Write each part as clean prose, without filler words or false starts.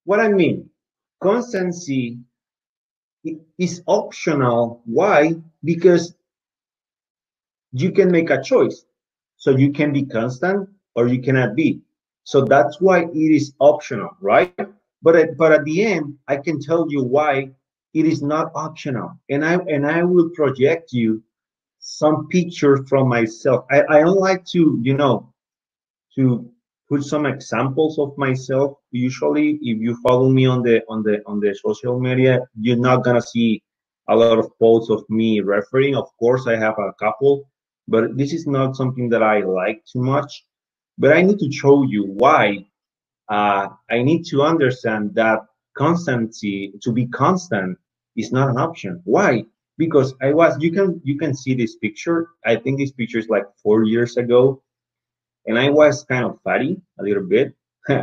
What I mean, constancy is optional. Why? Because you can make a choice. So you can be constant or you cannot be. So that's why it is optional, right? But at the end, I can tell you why it is not optional. And I will project you some pictures from myself. I don't like to, to put some examples of myself. Usually, if you follow me on the social media, you're not gonna see a lot of posts of me referring. Of course, I have a couple, but this is not something that I like too much. But I need to show you why. I need to understand that constancy, to be constant, is not an option. Why? Because you can see this picture. I think this picture is like 4 years ago, and I was kind of fatty a little bit.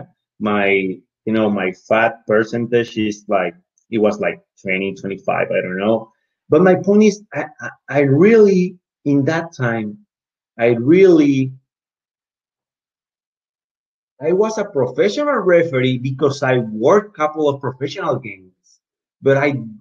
My fat percentage is like, it was like 20, 25, I don't know. But my point is, I really, in that time, I really, I was a professional referee because I worked a couple of professional games, but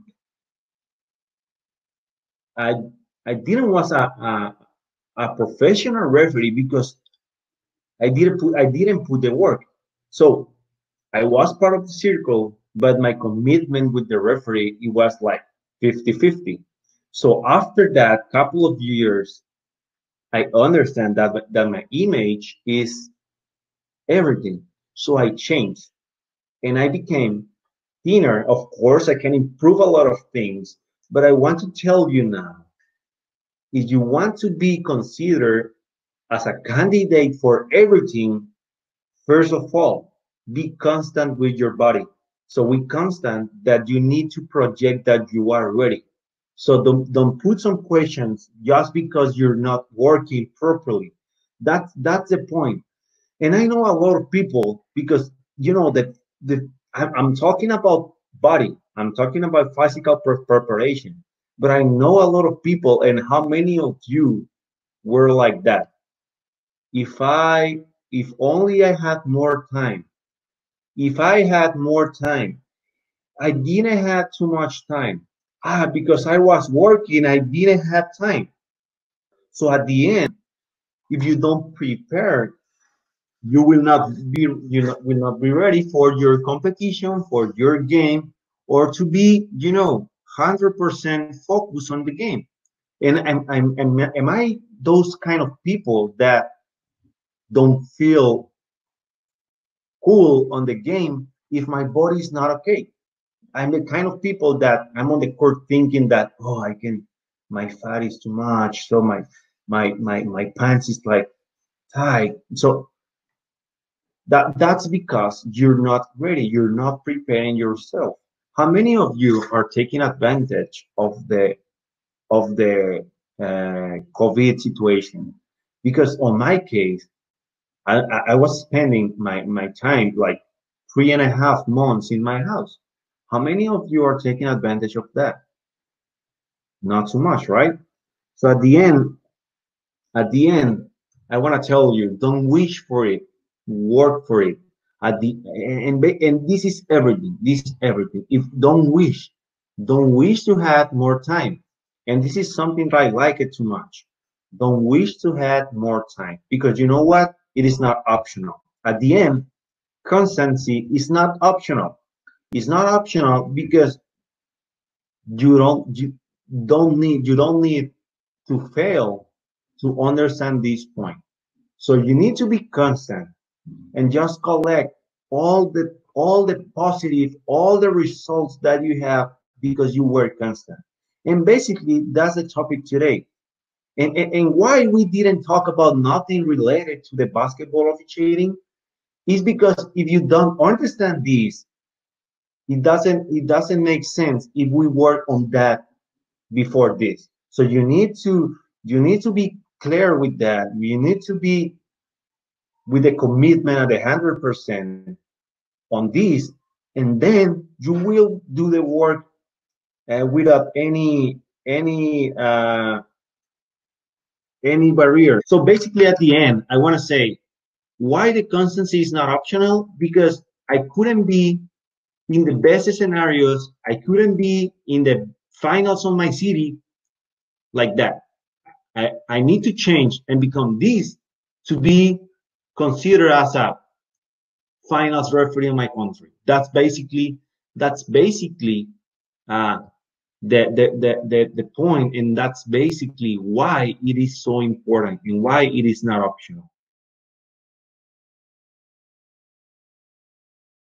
I, I didn't was a professional referee because I didn't put the work. So I was part of the circle, but my commitment with the referee, it was like 50-50. So after that couple of years, I understand that my image is everything. So I changed and I became thinner. Of course, I can improve a lot of things, but I want to tell you now, if you want to be considered as a candidate for everything, first of all, be constant with your body. So we constant that you need to project that you are ready. So don't put some questions just because you're not working properly. That's the point. And I know a lot of people, because that I'm talking about body. I'm talking about physical preparation. But I know a lot of people, and how many of you were like that? If only I had more time. If I had more time, I didn't have too much time. Because I was working, I didn't have time. So at the end, if you don't prepare, you will not be ready for your competition, for your game, or to be 100% focused on the game. And am I those kind of people that don't feel cool on the game if my body is not okay? I'm the kind of people that I'm on the court thinking that, oh, my fat is too much, so my pants is like tight. So that's because you're not ready. You're not preparing yourself. How many of you are taking advantage of the COVID situation? Because on my case, I was spending my time like 3.5 months in my house. How many of you are taking advantage of that? Not so much, right? So at the end, I want to tell you, don't wish for it, work for it. And this is everything. This is everything. If don't wish to have more time. And this is something that I like it too much. Don't wish to have more time, because you know what? It is not optional. At the end, constancy is not optional. It's not optional because you don't need to fail to understand this point. So you need to be constant and just collect all the positive, all the results that you have because you were constant. And basically that's the topic today. And why we didn't talk about nothing related to the basketball officiating is because if you don't understand this, it doesn't make sense if we work on that before this. So you need to be clear with that. You need to be with a commitment at 100% on this, and then you will do the work without any barrier. So basically, at the end, I want to say why the constancy is not optional, because I couldn't be in the best scenarios, I couldn't be in the finals of my city like that. I need to change and become this to be considered as a finals referee in my country. That's basically uh, the point, and that's basically why it is so important and why it is not optional.